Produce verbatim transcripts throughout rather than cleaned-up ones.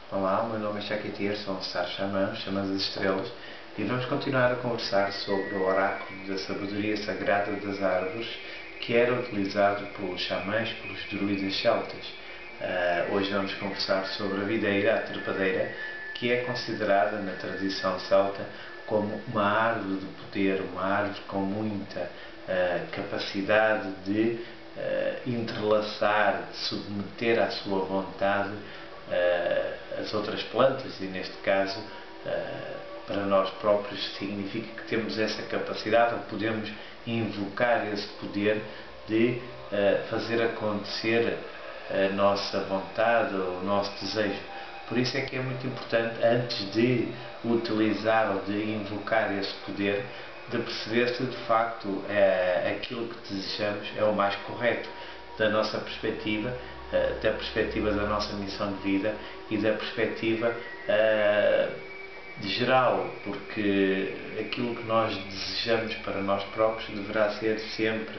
Olá, o meu nome é Chaquetier, sou um Sar Xamã, Xamã das Estrelas, e vamos continuar a conversar sobre o oráculo da sabedoria sagrada das árvores, que era utilizado pelos xamãs, pelos druidas celtas. Uh, hoje vamos conversar sobre a videira, a trepadeira, que é considerada na tradição celta como uma árvore de poder, uma árvore com muita uh, capacidade de uh, entrelaçar, de submeter à sua vontade uh, as outras plantas, e neste caso uh, para nós próprios significa que temos essa capacidade, ou podemos invocar esse poder de uh, fazer acontecer a nossa vontade, o nosso desejo. Por isso é que é muito importante, antes de utilizar ou de invocar esse poder, de perceber se de facto é, aquilo que desejamos é o mais correto da nossa perspectiva, da perspectiva da nossa missão de vida e da perspectiva uh, de geral, porque aquilo que nós desejamos para nós próprios deverá ser sempre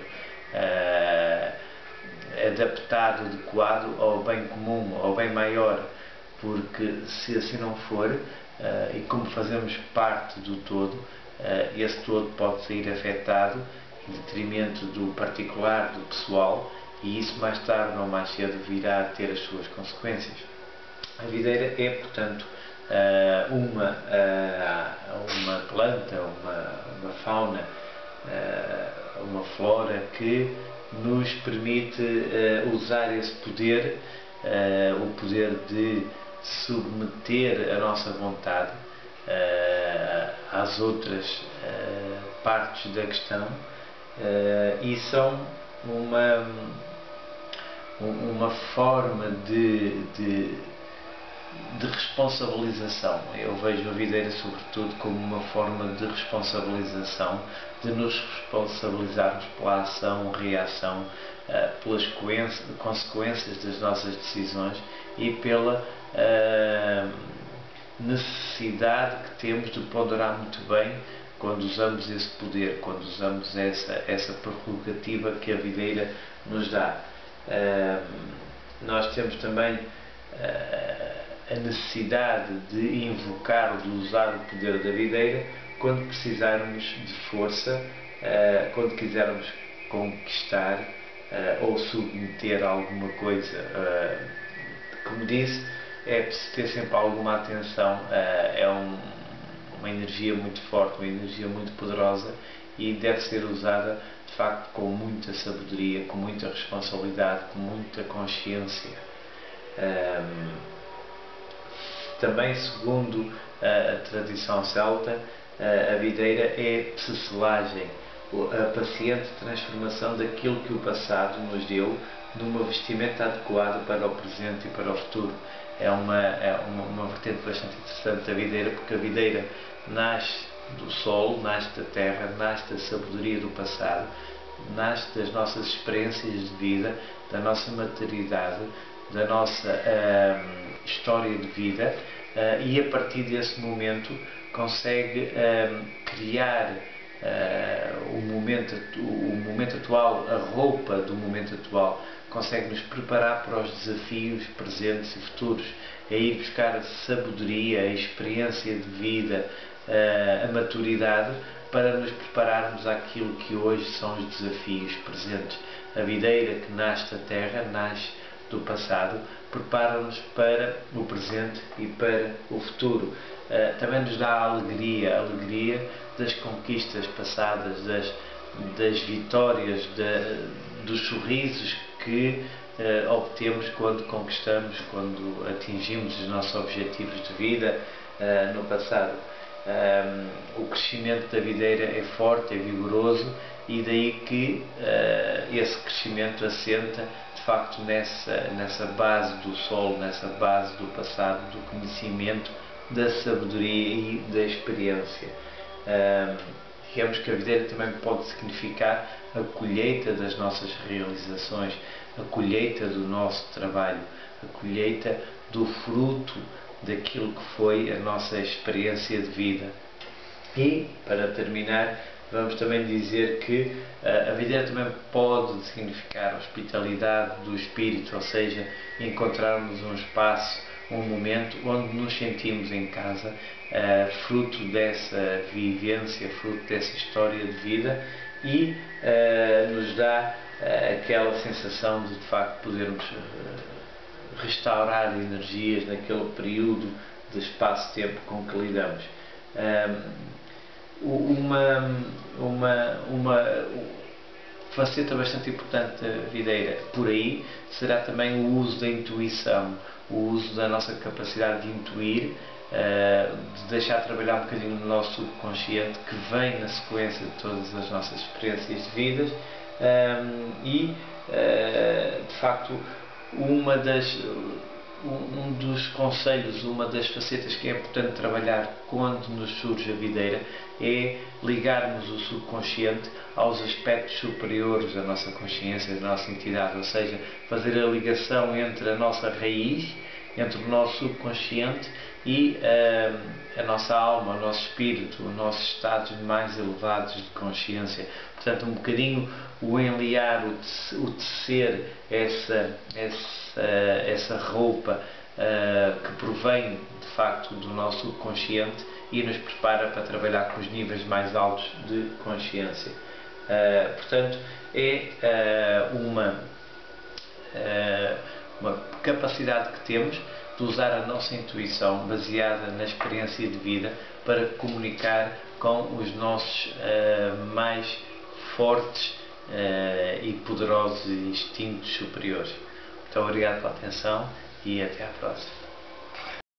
uh, adaptado, adequado ao bem comum, ao bem maior, porque se assim não for, uh, e como fazemos parte do todo, uh, esse todo pode sair afetado em detrimento do particular, do pessoal, e isso mais tarde ou mais cedo virá a ter as suas consequências. A videira é, portanto, uh, uma, uh, uma planta, uma, uma fauna, uh, uma flora que nos permite uh, usar esse poder, uh, o poder de submeter a nossa vontade uh, às outras uh, partes da questão, uh, e são uma, uma forma de, de, de responsabilização. Eu vejo a videira sobretudo como uma forma de responsabilização, de nos responsabilizarmos pela ação, reação, pelas consequências das nossas decisões e pela uh, necessidade que temos de ponderar muito bem quando usamos esse poder, quando usamos essa, essa prerrogativa que a videira nos dá. Uh, nós temos também uh, a necessidade de invocar, de usar o poder da videira quando precisarmos de força, uh, quando quisermos conquistar uh, ou submeter alguma coisa. Uh, como disse, é preciso ter sempre alguma atenção, uh, é um, uma energia muito forte, uma energia muito poderosa, e deve ser usada de facto com muita sabedoria, com muita responsabilidade, com muita consciência. Um, também, segundo a, a tradição celta, a, a videira é psesselagem, a paciente transformação daquilo que o passado nos deu numa vestimenta adequada para o presente e para o futuro. É uma, é uma, uma vertente bastante interessante da videira, porque a videira nasce do solo, nasce da terra, nasce da sabedoria do passado, nasce das nossas experiências de vida, da nossa maturidade, da nossa hum, história de vida, uh, e a partir desse momento consegue hum, criar uh, o, momento, o momento atual, a roupa do momento atual, consegue nos preparar para os desafios presentes e futuros, é ir buscar a sabedoria, a experiência de vida, a maturidade, para nos prepararmos àquilo que hoje são os desafios presentes. A videira que nasce da terra, nasce do passado, prepara-nos para o presente e para o futuro. Também nos dá a alegria, a alegria das conquistas passadas, das, das vitórias, da, dos sorrisos que uh, obtemos quando conquistamos, quando atingimos os nossos objetivos de vida uh, no passado. Um, o crescimento da videira é forte, é vigoroso, e daí que uh, esse crescimento assenta de facto nessa, nessa base do solo, nessa base do passado, do conhecimento, da sabedoria e da experiência. Um, digamos que a videira também pode significar a colheita das nossas realizações, a colheita do nosso trabalho, a colheita do fruto daquilo que foi a nossa experiência de vida. E, para terminar, vamos também dizer que uh, a videira também pode significar hospitalidade do espírito, ou seja, encontrarmos um espaço um momento onde nos sentimos em casa, uh, fruto dessa vivência, fruto dessa história de vida, e uh, nos dá uh, aquela sensação de de facto podermos uh, restaurar energias naquele período de espaço-tempo com que lidamos. Um, uma, uma, uma faceta bastante importante da videira por aí será também o uso da intuição, o uso da nossa capacidade de intuir, uh, de deixar trabalhar um bocadinho no nosso subconsciente, que vem na sequência de todas as nossas experiências de vidas, um, e uh, de facto uma das, um dos conselhos, uma das facetas que é importante trabalhar quando nos surge a videira é ligarmos o subconsciente aos aspectos superiores da nossa consciência, da nossa entidade, ou seja, fazer a ligação entre a nossa raiz, entre o nosso subconsciente e uh, a nossa alma, o nosso espírito, os nossos estados mais elevados de consciência. Portanto, um bocadinho o enliar, o tecer essa, essa, essa roupa uh, que provém de facto do nosso subconsciente e nos prepara para trabalhar com os níveis mais altos de consciência. Uh, portanto, é uh, uma, uh, uma capacidade que temos de usar a nossa intuição baseada na experiência de vida para comunicar com os nossos uh, mais fortes uh, e poderosos instintos superiores. Muito obrigado pela atenção e até à próxima.